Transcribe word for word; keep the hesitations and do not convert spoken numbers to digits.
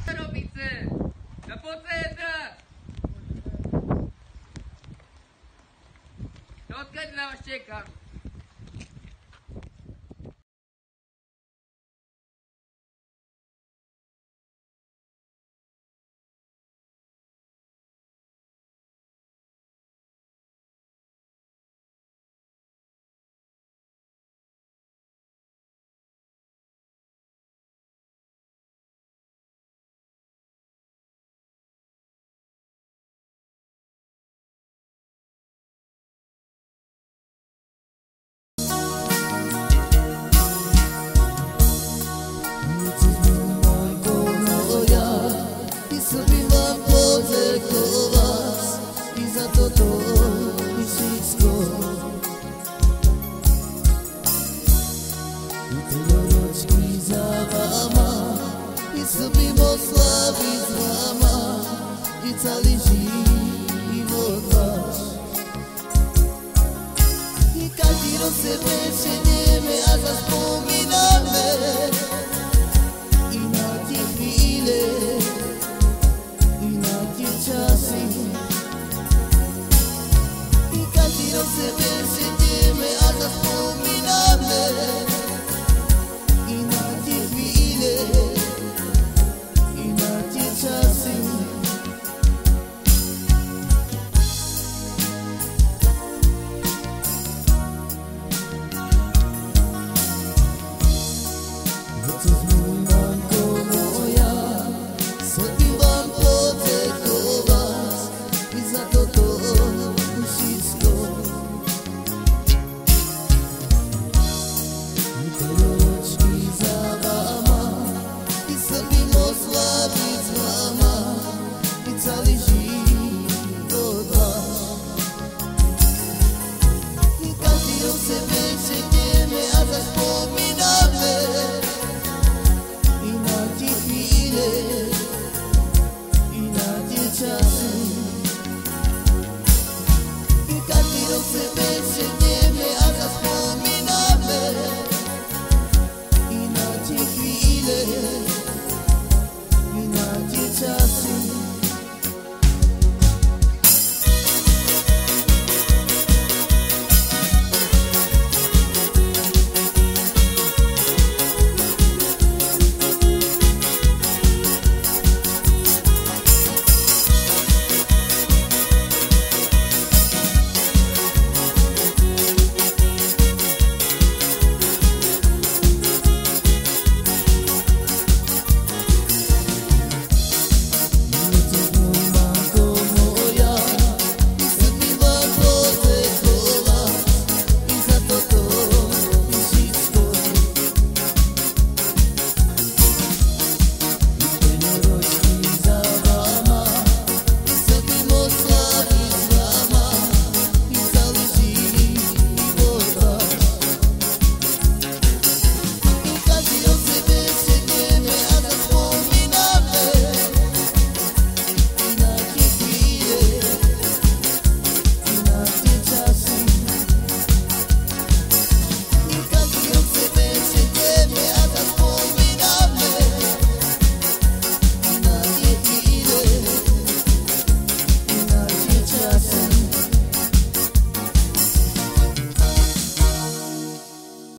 Robicy! Na pocentra! Odkąd dla was cieka? Subimo slavić vama i cali život vaš. I kad ti se veće njeme, a zaspomina me i na ti hvile i na ti časi. I kad ti se veće njeme, a zaspomina me i na ti hvile cali život vaš. I kad ti se veće njeme, a zaspomina me i na ti hvile i na ti časi. I kad ti se veće njeme, a zaspomina me i na ti hvile